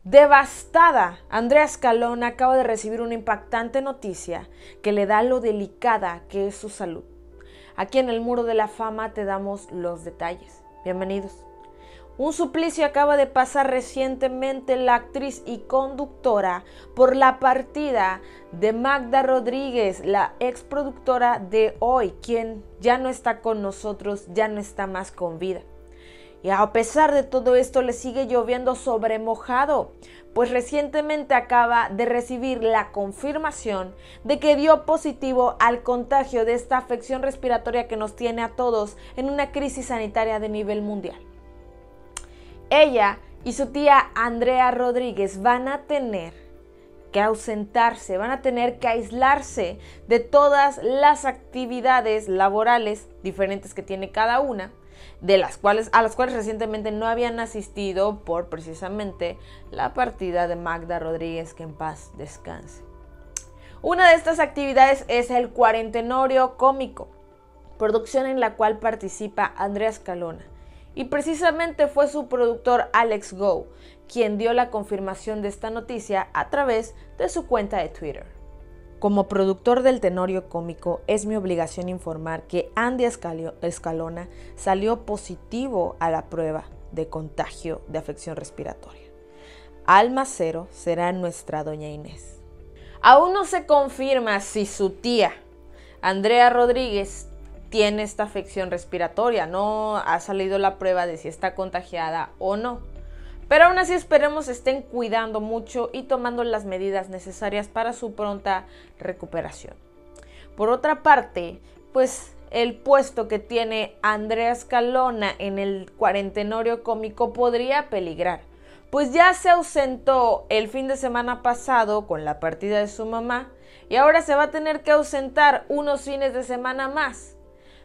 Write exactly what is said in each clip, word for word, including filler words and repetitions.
Devastada, Andrea Escalona acaba de recibir una impactante noticia que le da lo delicada que es su salud. Aquí en el Muro de la Fama te damos los detalles. Bienvenidos. Un suplicio acaba de pasar recientemente la actriz y conductora por la partida de Magda Rodríguez, la exproductora de Hoy, quien ya no está con nosotros, ya no está más con vida. Y a pesar de todo esto le sigue lloviendo sobre mojado, pues recientemente acaba de recibir la confirmación de que dio positivo al contagio de esta afección respiratoria que nos tiene a todos en una crisis sanitaria de nivel mundial. Ella y su tía Andrea Rodríguez van a tener que ausentarse, van a tener que aislarse de todas las actividades laborales diferentes que tiene cada una, de las cuales, a las cuales recientemente no habían asistido por precisamente la partida de Magda Rodríguez, que en paz descanse. Una de estas actividades es el Cuarentenorio Cómico, producción en la cual participa Andrea Escalona, y precisamente fue su productor Alex Go quien dio la confirmación de esta noticia a través de su cuenta de Twitter. Como productor del Tenorio Cómico, es mi obligación informar que Andy Escalona salió positivo a la prueba de contagio de afección respiratoria. Alma cero será nuestra doña Inés. Aún no se confirma si su tía, Andrea Rodríguez, tiene esta afección respiratoria. No ha salido la prueba de si está contagiada o no. Pero aún así esperemos estén cuidando mucho y tomando las medidas necesarias para su pronta recuperación. Por otra parte, pues el puesto que tiene Andrea Escalona en el Cuarentenorio Cómico podría peligrar, pues ya se ausentó el fin de semana pasado con la partida de su mamá y ahora se va a tener que ausentar unos fines de semana más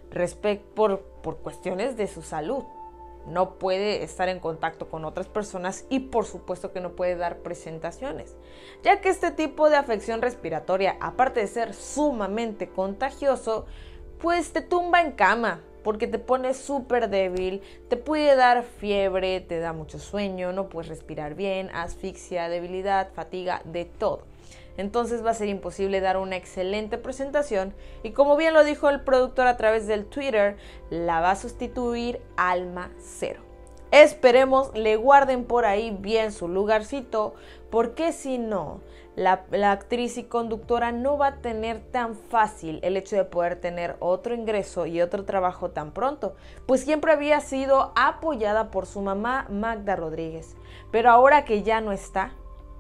por, por cuestiones de su salud. No puede estar en contacto con otras personas y por supuesto que no puede dar presentaciones, ya que este tipo de afección respiratoria, aparte de ser sumamente contagioso, pues te tumba en cama porque te pone súper débil, te puede dar fiebre, te da mucho sueño, no puedes respirar bien, asfixia, debilidad, fatiga, de todo. Entonces va a ser imposible dar una excelente presentación y, como bien lo dijo el productor a través del Twitter, la va a sustituir Alma Cero. Esperemos le guarden por ahí bien su lugarcito, porque si no, la, la actriz y conductora no va a tener tan fácil el hecho de poder tener otro ingreso y otro trabajo tan pronto, pues siempre había sido apoyada por su mamá Magda Rodríguez. Pero ahora que ya no está,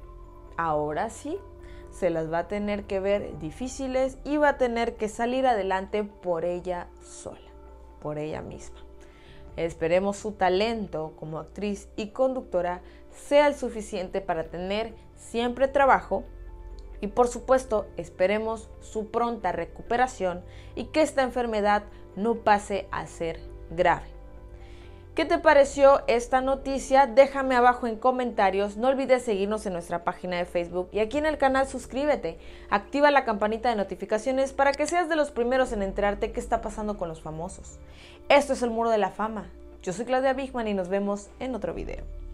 ahora sí, se las va a tener que ver difíciles y va a tener que salir adelante por ella sola, por ella misma. Esperemos su talento como actriz y conductora sea el suficiente para tener siempre trabajo y, por supuesto, esperemos su pronta recuperación y que esta enfermedad no pase a ser grave. ¿Qué te pareció esta noticia? Déjame abajo en comentarios. No olvides seguirnos en nuestra página de Facebook y aquí en el canal suscríbete. Activa la campanita de notificaciones para que seas de los primeros en enterarte qué está pasando con los famosos. Esto es el Muro de la Fama. Yo soy Claudia Bigman y nos vemos en otro video.